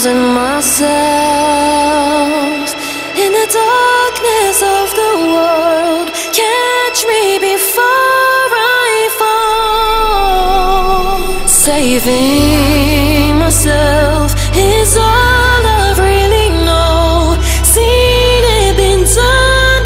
losing myself in the darkness of the world. Catch me before I fall. Saving myself is all I really know. Seen it, been done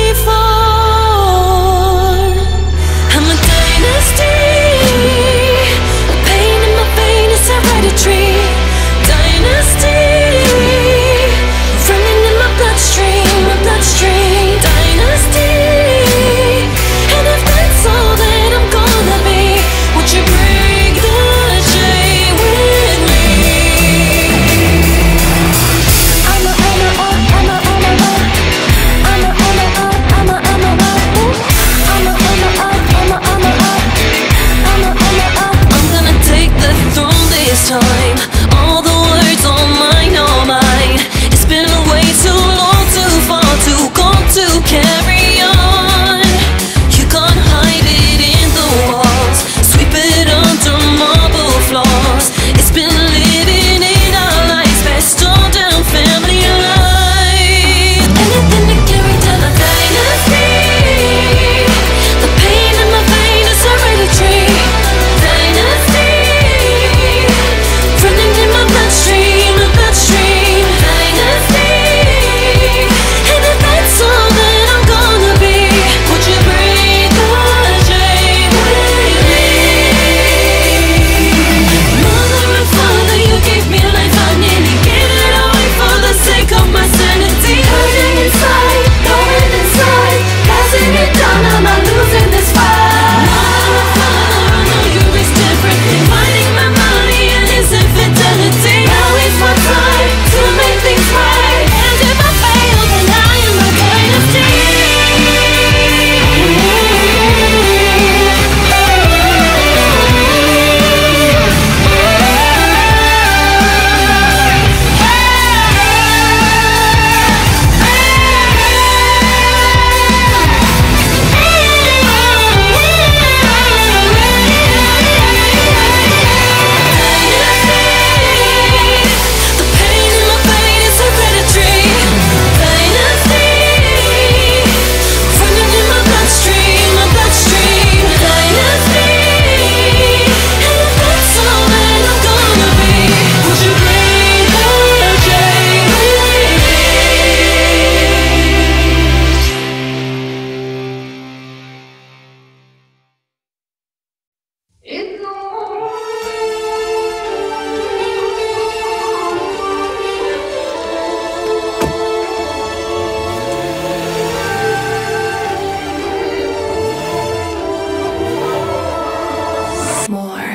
before. I'm a dynasty. The pain in my vein is hereditary. Dynasty, running in my bloodstream, my bloodstream. Dynasty, and if that's all that I'm gonna be, would you break the chain with me? I'm a I'm gonna take the throne this time. All the words on mine, all mine. It's been way too long, too far, too gone to carry on. You can't hide it in the walls, sweep it under marble floors. It's been living in our lives, best all down family life. Anything to carry to the dynasty. The pain in my vein is hereditary. Dynasty, running in my bloodstream, my bloodstream. Dynasty, and if that's all that I'm gonna be, would you break the chain with me? Mother and father, you gave me life, I nearly gave it away for the sake of my sanity. Hurting inside, going inside, passing it down, am I losing this fight? Mother and father, I know you raised differently, finding my money and his infidelity. Now is my time to make things right, and if I fail, then I am my dynasty. The pain in my vein is hereditary. Dynasty, running in my bloodstream, my bloodstream. Dynasty, and if that's all that I'm gonna be, would you break the chain with me? More.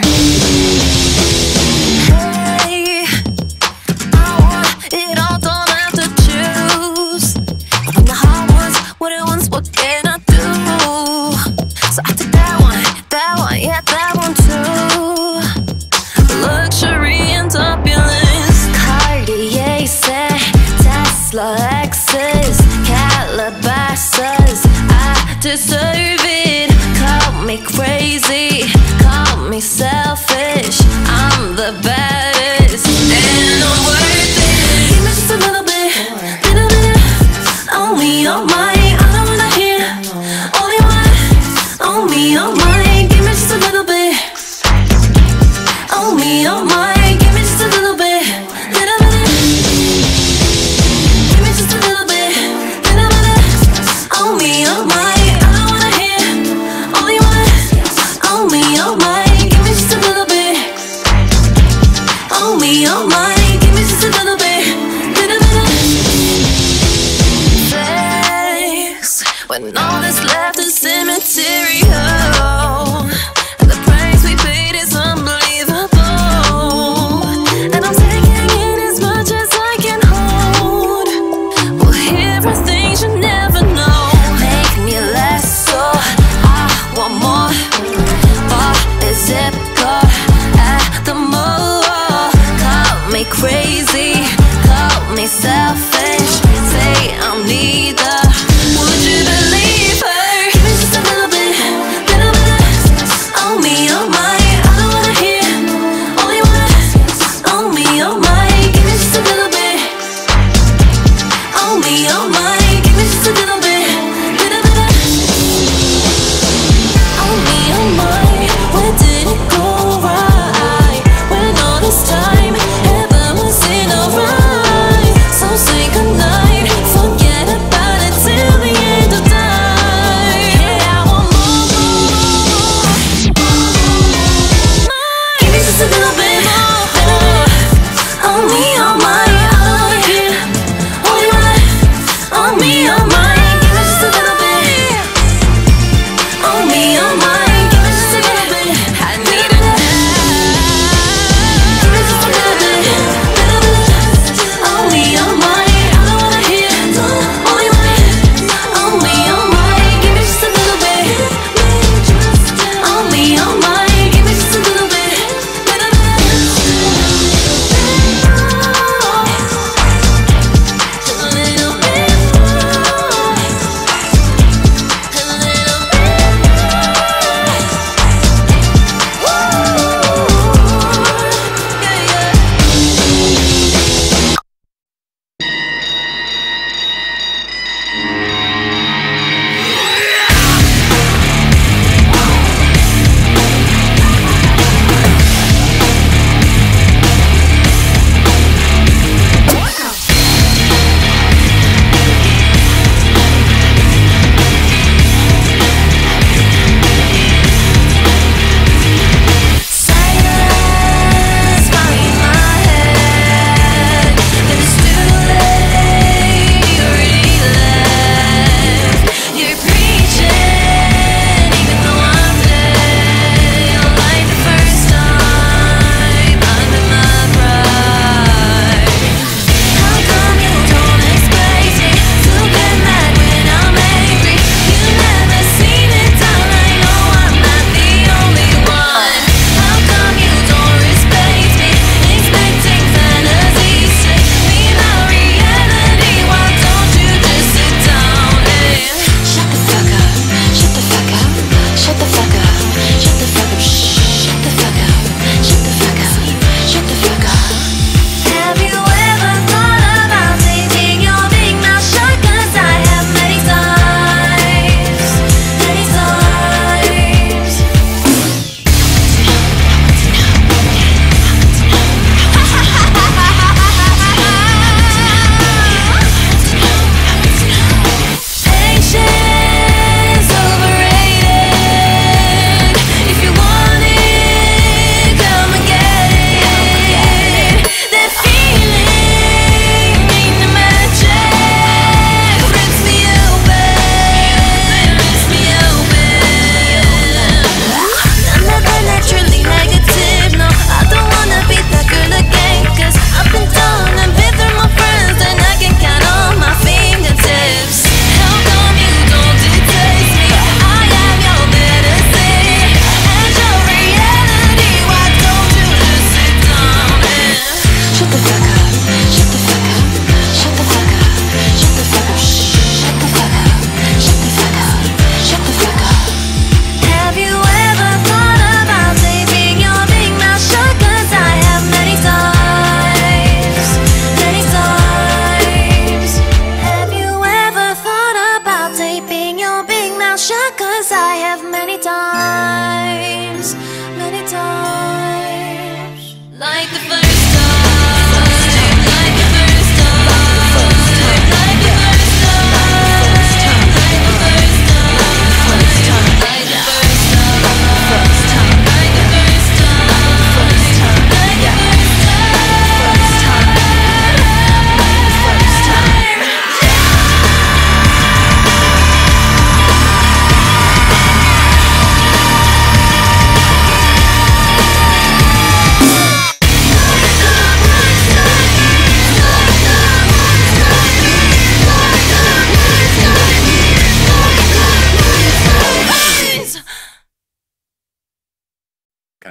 Hey, I want it all, don't have to choose. When the heart wants what it wants, what can I do? So I took that one, yeah, that one too. Luxury and opulence, Cartier set, Tesla, Lexus, Calabasas. I deserve it. Call me crazy, call me selfish. I'm the baddest, and I'm worth it. Give me just a little bit, little bit. Only on my, I don't wanna hear. Only one, only on my. Give me just a little bit. Only on my. Give me just a little bit, little bit. Give me just a little bit, little bit. Only on my. I don't wanna hear. Only one, only on my. Give me just a little bit.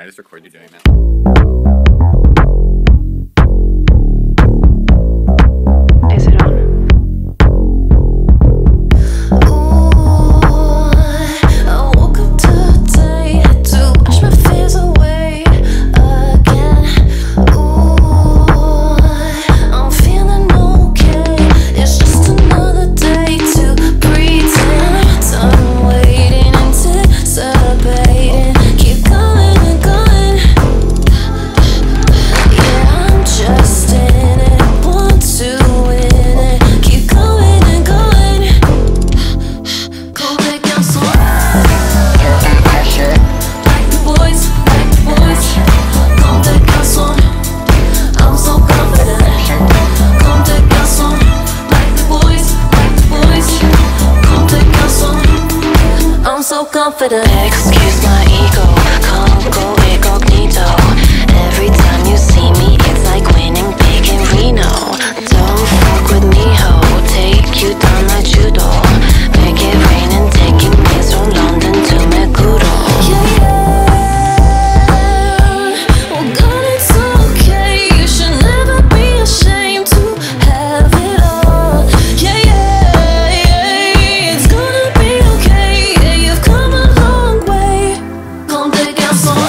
just record you doing that? Is it on? Confident. Excuse my ego, can't go incognito. Every time you see me, it's like winning big in Reno. Don't fuck with me, ho, take you down like judo. Make it rain and taking me from London to Meguro. Yeah, well God, it's okay. You should never be ashamed to have it all. Yeah, it's gonna be okay. Yeah, you've come a long way. Comme des garçons,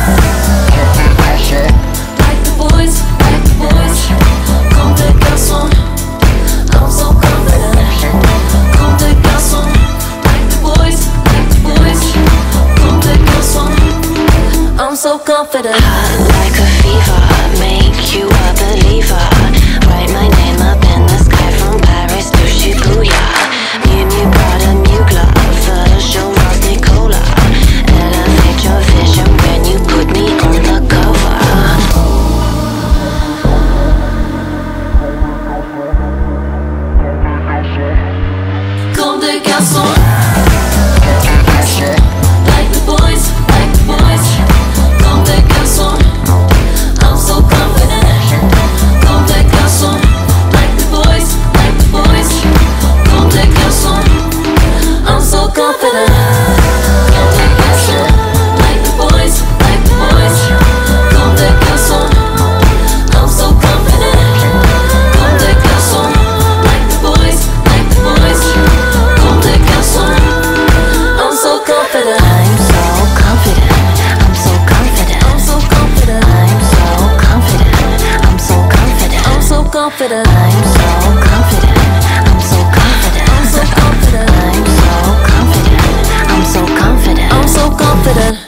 like the boys, comme des garçons. I'm so confident. Comme des garçons, like the boys, comme des garçons. I'm so confident. Hot like a fever, make you a believer. Write my name up in the sky from Paris to Shibuya. Miu Miu Prada, Mugler, Virgil, Ross, Nicola. Elevate your vision when you put me on the cover. Comme des garçons, like the boys, comme des garçons. I'm so confident. Comme des garçons, like the boys, comme des garçons. I'm so confident. Comme des garçons, like the boys, comme des garçons. I'm so confident. Comme des garçons, like the boys, comme des garçons. I'm so confident. I'm so confident. I'm so confident. I'm so confident. I'm so confident. I'm so confident. I'm so confident. I'm so confident. I'm so confident. I'm so confident. I'm so confident. I'm so confident.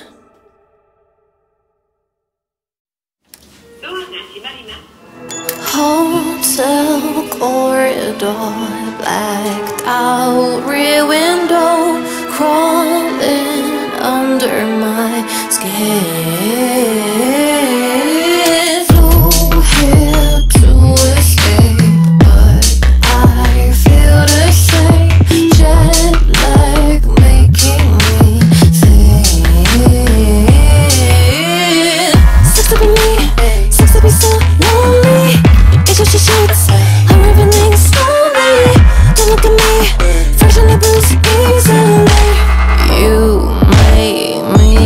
Hotel corridor, blacked out rear window, crawling under my skin. Flew here to escape, but I feel the same. Jet lag making me think. Sucks to be me, sucks to be so lonely. It's just your sheets, I'm ripping things slowly. Don't look at me, fresh on the boots easily. You made me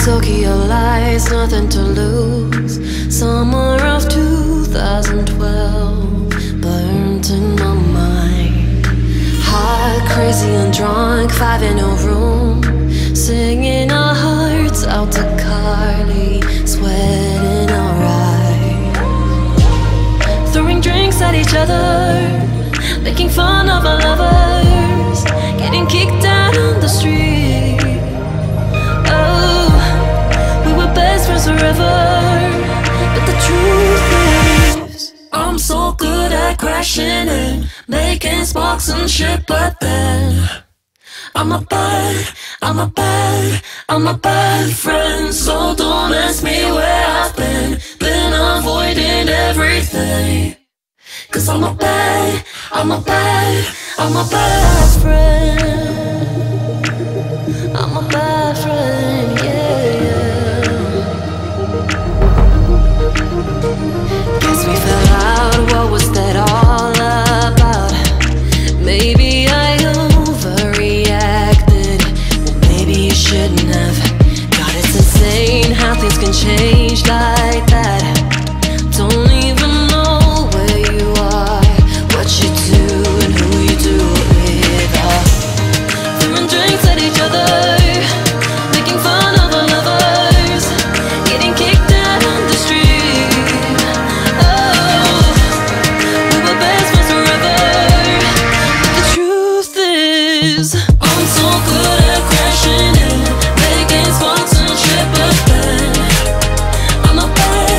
Tokyo lights, nothing to lose. Summer of 2012 burnt in my mind. Hot, crazy and drunk, 5 in a room, singing our hearts out to Carly, sweating our eyes, throwing drinks at each other, making fun of our lovers, getting kicked out on the street. Oh, we were best friends forever, but the truth is, I'm so good at crashing and making sparks and shit, but then I'm a bad friend. So don't ask me where I've been avoiding everything. 'Cause I'm a bad friend. I'm a bad friend, yeah. Guess we fell out, what was that all about? Maybe I overreacted, well, maybe you shouldn't have. God, it's insane how things can change like that. Don't even know where you are, what you do and who you do it with. Throwing drinks at each other, making fun of our lovers, getting kicked out on the street. Oh, we were best friends forever, but the truth is, I'm so good at crashing and making sparks and shit, but then I'm a bad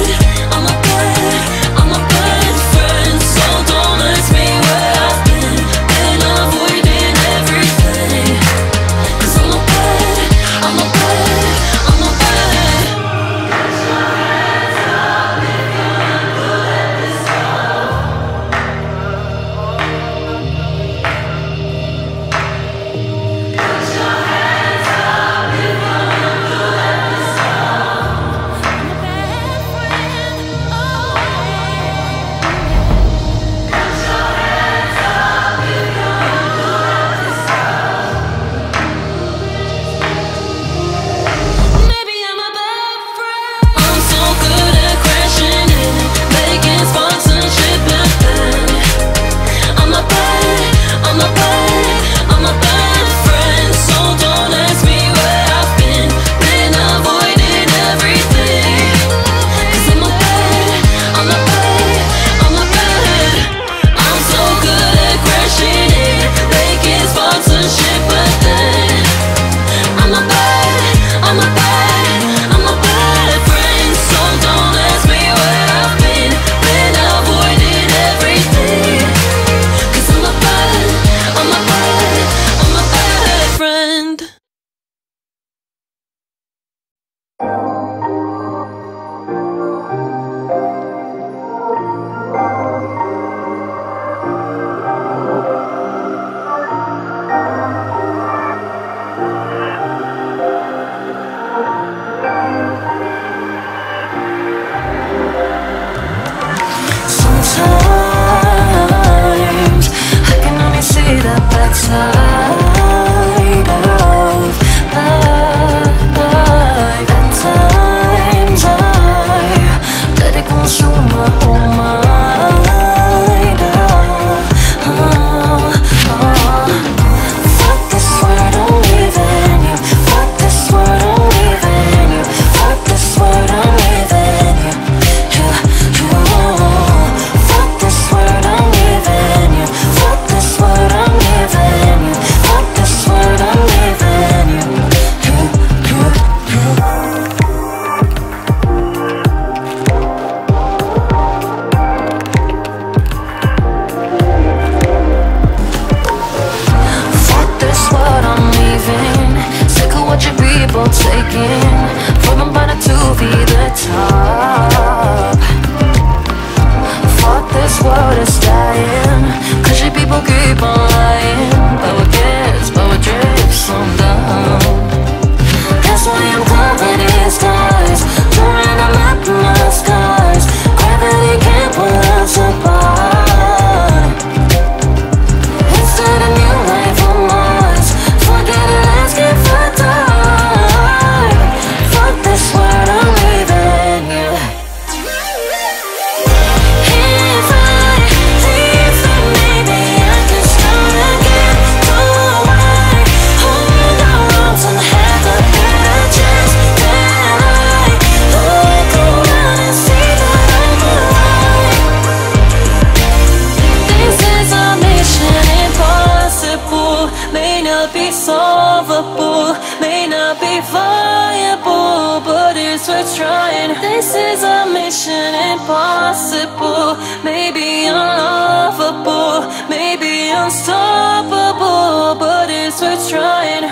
trying. This is a mission impossible. Maybe unlovable, maybe unstoppable, but it's worth trying.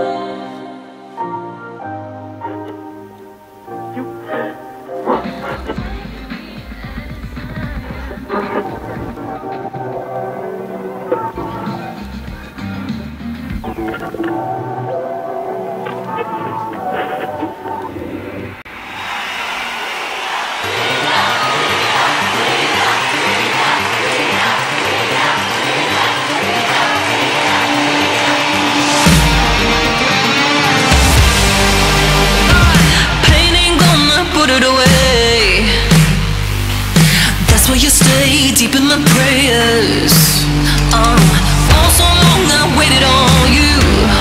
That's why you stay deep in my prayers. For so long I waited on you.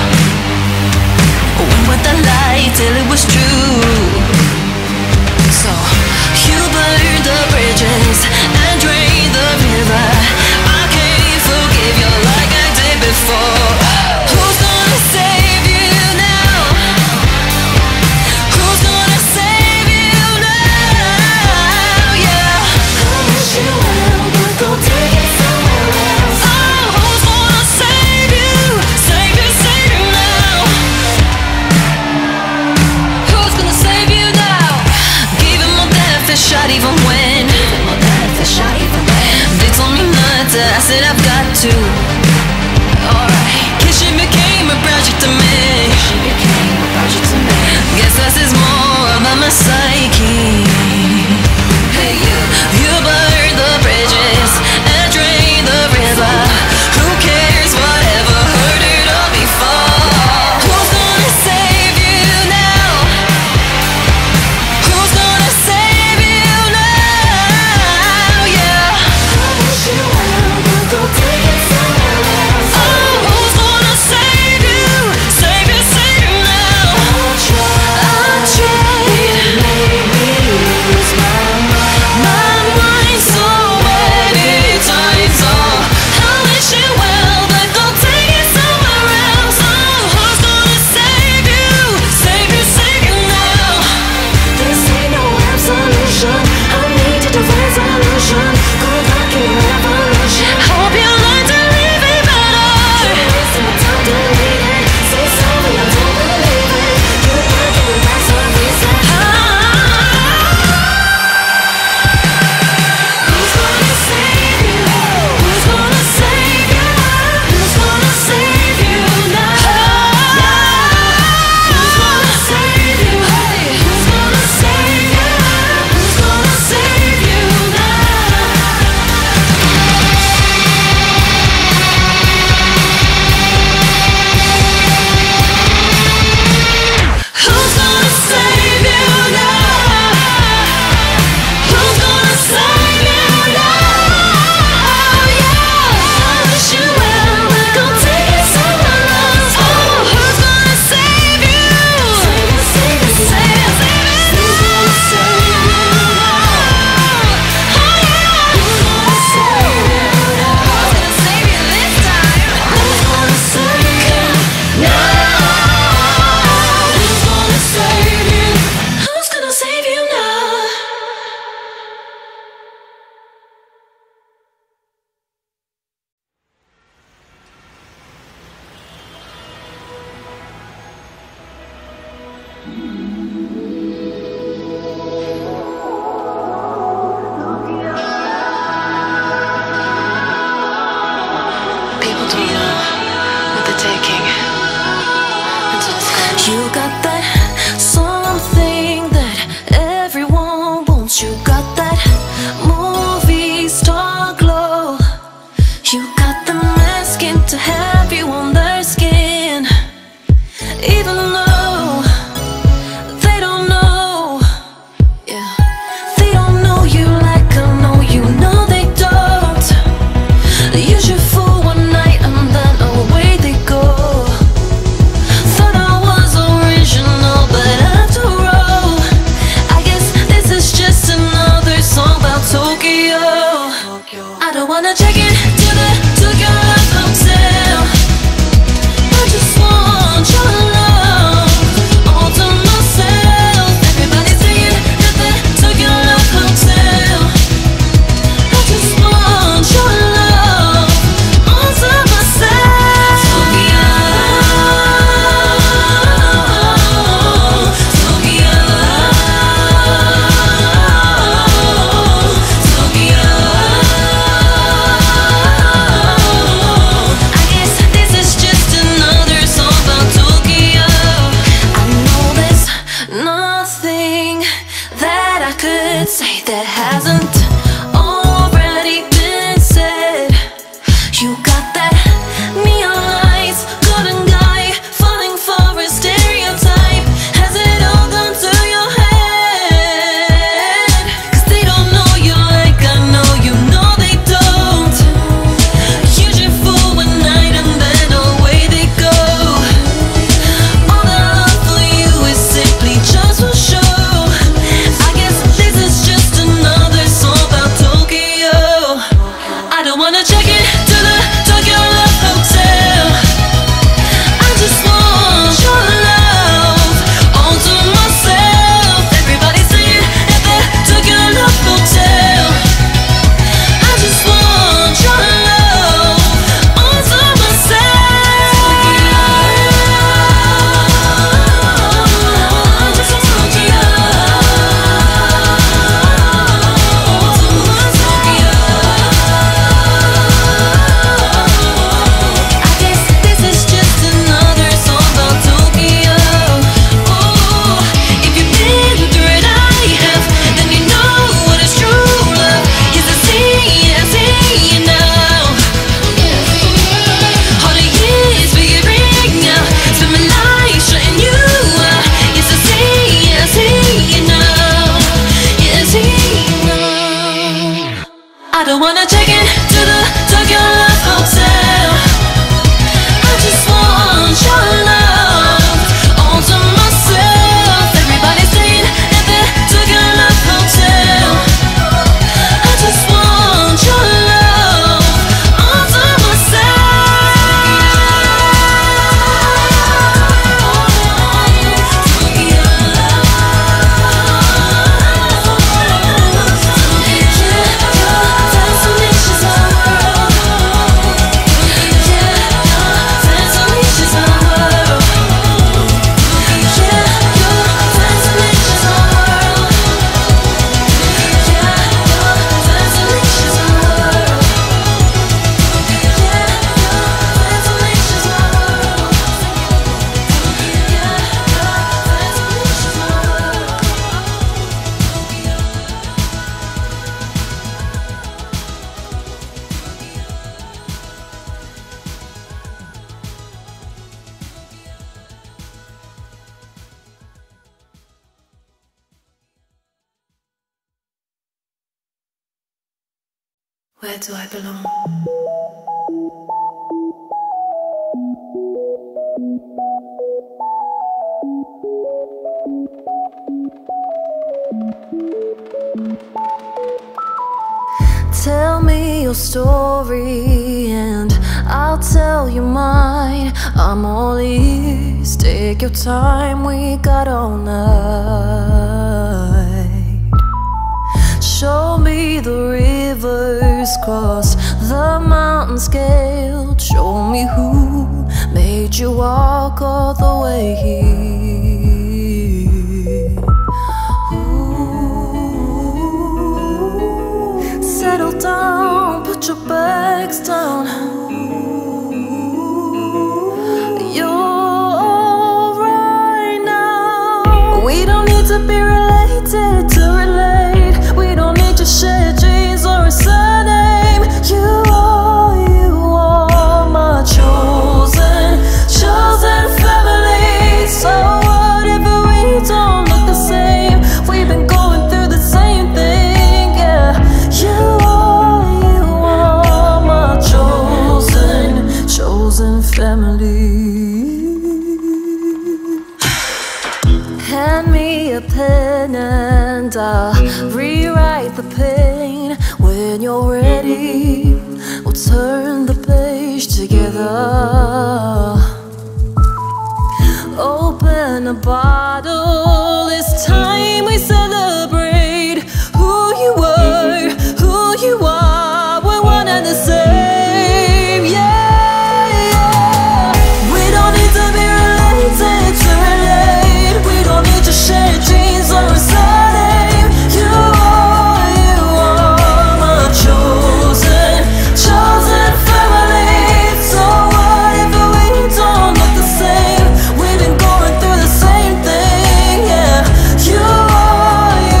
Went with the light till it was true. So you burned the bridges and drained the river. I can't forgive you like I did before. Who's gonna save you now? Who's gonna save you now? Yeah, I wish you well, but go take it somewhere else. Oh, who's gonna save you? Save you, save you now. Who's gonna save you? that hasn't already been said. You got that neon lights, golden guy, falling for a stereotype. Has it all gone to your head? 'Cause they don't know you like I know you, know they don't. Use you for one night and then away they go. All the love for you is simply just for show. I guess this is just another song about Tokyo. I don't wanna check it to the Tokyo Love Hotel. I just want your love all to myself. Everybody saying at the Tokyo Love Hotel. I just want your love all to myself. I just want your love all to myself. I guess this is just another song about Tokyo. Ooh, if you've been through it, I have, then you know what is true love. Yes, I see you now. All the years figuring out, spend my life shutting you out. Yes, I see you now. Yes, I see you now. I don't wanna check in to the Tokyo Love Hotel. I just want your love all to myself. Everybody saying at the Tokyo Love Hotel. I just want your love all to Where do I belong? Tell me your story and I'll tell you mine. I'm all ears, take your time, we got all night. Show me the rivers crossed, the mountains scaled. Show me who made you walk all the way here. Ooh. Settle down, put your bags down. You're alright now. We don't need to be related to relate. We don't need to share genes or a surname. You are my chosen family. So what if we don't look the same? We've been going through the same thing, yeah. You are my chosen family. Hand me a pen and I'll rewrite the pain. When you're ready, we'll turn the page together. Open a bottle, it's time we celebrate who you were, who you are. We're one and the same, yeah, yeah. We don't need to be related to relate. We don't need to share genes or a surname. You are my chosen family. So what if we don't look the same? We've been going through the same thing, yeah. You are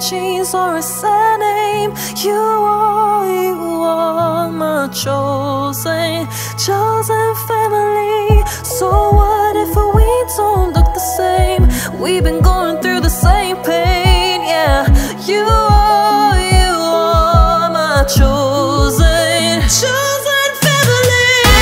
jeans or a surname. You are my chosen family. So what if we don't look the same? We've been going through the same pain, yeah. You are my chosen family.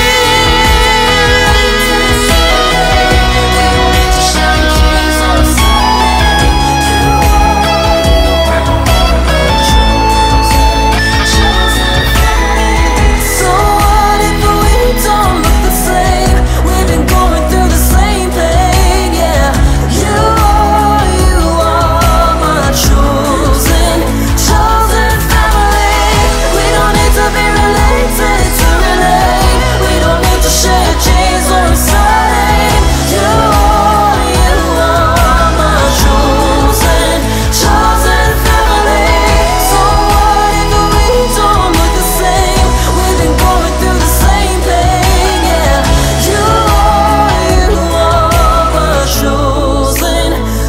So what if we don't look the same? We've been going through the same pain, yeah. You are my chosen family. We don't need to be related to relate. We don't need to share genes or a surname. You are my chosen family. So what if we don't look the same? We've been going through the same pain, yeah. You are my chosen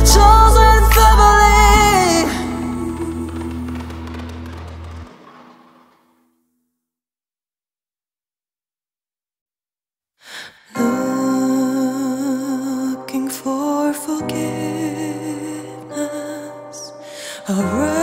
family. Looking for forgiveness.